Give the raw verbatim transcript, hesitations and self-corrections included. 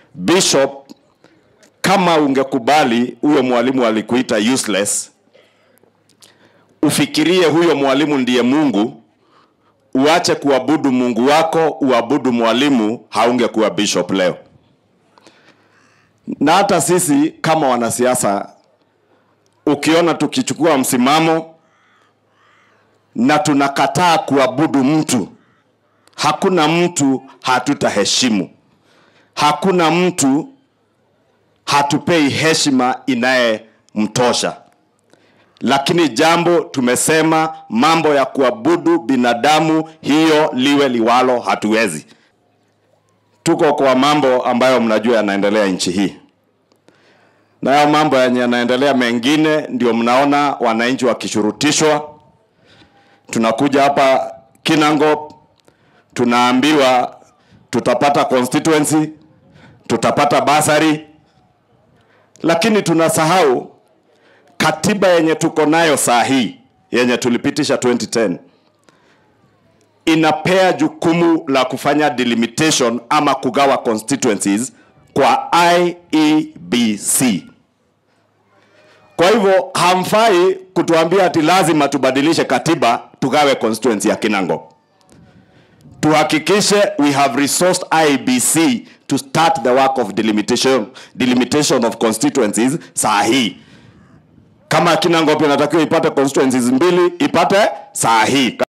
Bishop, kama ungekubali huyo mwalimu alikuita useless, ufikirie huyo mwalimu ndiye Mungu, uache kuabudu Mungu wako, uabudu mwalimu, haungekuwa bishop leo. Na hata sisi kama wanasiasa, ukiona tukichukua msimamo na tunakataa kuabudu mtu, hakuna mtu hatutaheshimu. Hakuna mtu hatupei heshima inaye mtosha. Lakini jambo tumesema, mambo ya kuabudu binadamu, hiyo liwe liwalo hatuwezi. Tuko kwa mambo ambayo mnajua yanaendelea nchi hii. Na hayo mambo yanaendelea mengine ndio mnaona wananchi wakishurutishwa. Tunakuja hapa Kinangop, tunaambiwa tutapata constituency, tutapata basari, lakini tunasahau katiba yenye tuko nayo saa hii, yenye tulipitisha twenty ten, inapea jukumu la kufanya delimitation ama kugawa constituencies kwa I E B C. Kwa hivyo hamfai kutuambia ati lazima tubadilishe katiba tugawe constituency ya Kinangop. Tuhakikishe we have resourced I E B C to start the work of delimitation, delimitation of constituencies saa hii. Kama Kinangop inatakiwa ipate constituencies mbili, ipate saa hii.